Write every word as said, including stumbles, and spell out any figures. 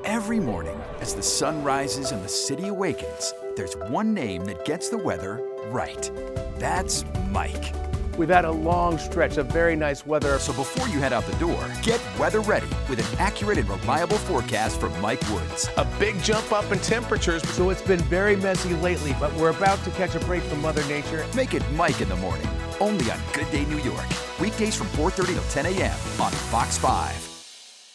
Every morning, as the sun rises and the city awakens, there's one name that gets the weather right. That's Mike. We've had a long stretch of very nice weather. So before you head out the door, get weather ready with an accurate and reliable forecast from Mike Woods. A big jump up in temperatures. So it's been very messy lately, but we're about to catch a break from Mother Nature. Make it Mike in the morning, only on Good Day New York. Weekdays from four thirty till ten a m on Fox five.